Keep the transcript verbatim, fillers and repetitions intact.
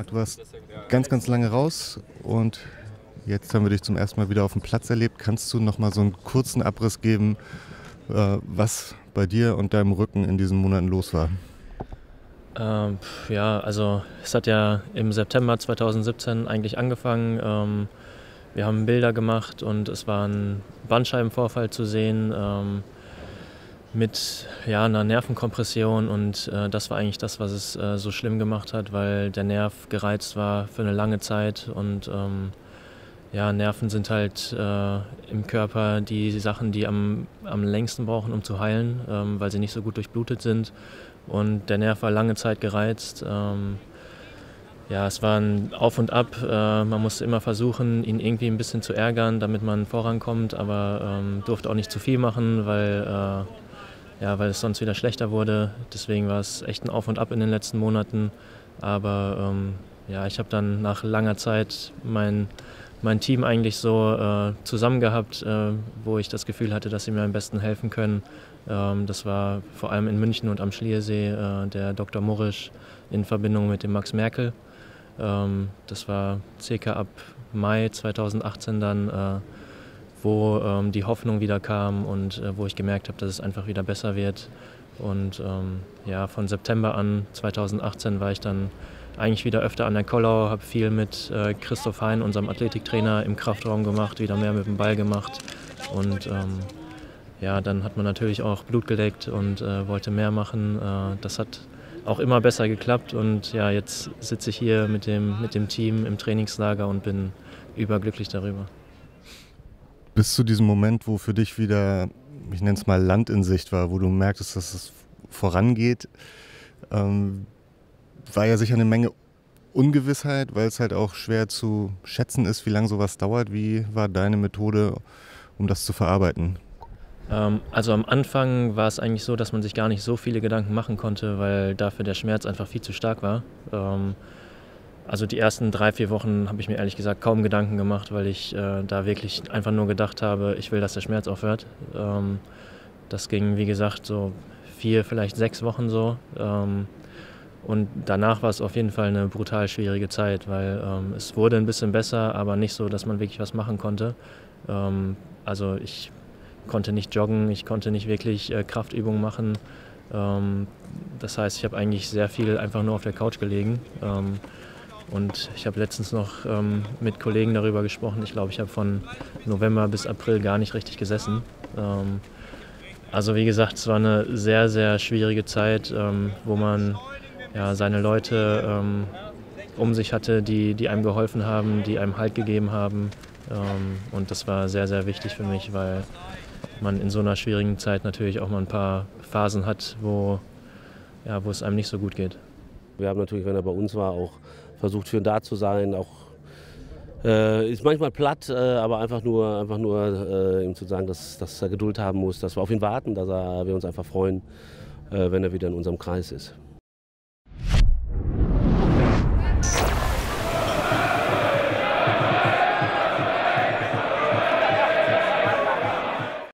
Marc, du warst ganz, ganz lange raus und jetzt haben wir dich zum ersten Mal wieder auf dem Platz erlebt. Kannst du noch mal so einen kurzen Abriss geben, äh, was bei dir und deinem Rücken in diesen Monaten los war? Ähm, ja, also es hat ja im September zweitausendsiebzehn eigentlich angefangen. Ähm, wir haben Bilder gemacht und es war ein Bandscheibenvorfall zu sehen ähm, mit ja, einer Nervenkompression und äh, das war eigentlich das, was es äh, so schlimm gemacht hat, weil der Nerv gereizt war für eine lange Zeit und ähm, ja, Nerven sind halt äh, im Körper die Sachen, die am, am längsten brauchen, um zu heilen, ähm, weil sie nicht so gut durchblutet sind. Und der Nerv war lange Zeit gereizt. Ähm, ja, es war ein Auf und Ab. Äh, man musste immer versuchen, ihn irgendwie ein bisschen zu ärgern, damit man vorankommt, aber ähm, durfte auch nicht zu viel machen, weil, äh, ja, weil es sonst wieder schlechter wurde. Deswegen war es echt ein Auf und Ab in den letzten Monaten. Aber ähm, ja, ich habe dann nach langer Zeit mein, mein Team eigentlich so äh, zusammen gehabt, äh, wo ich das Gefühl hatte, dass sie mir am besten helfen können. Ähm, das war vor allem in München und am Schliersee äh, der Doktor Murrisch in Verbindung mit dem Max Merkel. Ähm, das war circa ab Mai zweitausendachtzehn dann, äh, wo ähm, die Hoffnung wieder kam und äh, wo ich gemerkt habe, dass es einfach wieder besser wird. Und ähm, ja, von September an zweitausendachtzehn war ich dann eigentlich wieder öfter an der Kollau, habe viel mit äh, Christoph Hein, unserem Athletiktrainer, im Kraftraum gemacht, wieder mehr mit dem Ball gemacht. Und ähm, ja, dann hat man natürlich auch Blut geleckt und äh, wollte mehr machen. Äh, das hat auch immer besser geklappt und ja, jetzt sitze ich hier mit dem, mit dem Team im Trainingslager und bin überglücklich darüber. Bis zu diesem Moment, wo für dich wieder, ich nenne es mal Land in Sicht war, wo du merktest, dass es vorangeht, ähm, war ja sicher eine Menge Ungewissheit, weil es halt auch schwer zu schätzen ist, wie lange sowas dauert. Wie war deine Methode, um das zu verarbeiten? Ähm, also am Anfang war es eigentlich so, dass man sich gar nicht so viele Gedanken machen konnte, weil dafür der Schmerz einfach viel zu stark war. Ähm, also die ersten drei, vier Wochen habe ich mir ehrlich gesagt kaum Gedanken gemacht, weil ich äh, da wirklich einfach nur gedacht habe, ich will, dass der Schmerz aufhört. Ähm, das ging, wie gesagt, so vier, vielleicht sechs Wochen so. Ähm, und danach war es auf jeden Fall eine brutal schwierige Zeit, weil ähm, es wurde ein bisschen besser, aber nicht so, dass man wirklich was machen konnte. Ähm, also ich konnte nicht joggen, ich konnte nicht wirklich äh, Kraftübungen machen. Ähm, das heißt, ich habe eigentlich sehr viel einfach nur auf der Couch gelegen. Ähm, und ich habe letztens noch ähm, mit Kollegen darüber gesprochen. Ich glaube, ich habe von November bis April gar nicht richtig gesessen. Ähm, also wie gesagt, es war eine sehr, sehr schwierige Zeit, ähm, wo man ja, seine Leute ähm, um sich hatte, die, die einem geholfen haben, die einem Halt gegeben haben. Ähm, und das war sehr, sehr wichtig für mich, weil man in so einer schwierigen Zeit natürlich auch mal ein paar Phasen hat, wo, ja, wo es einem nicht so gut geht. Wir haben natürlich, wenn er bei uns war, auch versucht, für ihn da zu sein. Auch, äh, ist manchmal platt, äh, aber einfach nur, einfach nur äh, ihm zu sagen, dass, dass er Geduld haben muss, dass wir auf ihn warten, dass er, wir uns einfach freuen, äh, wenn er wieder in unserem Kreis ist.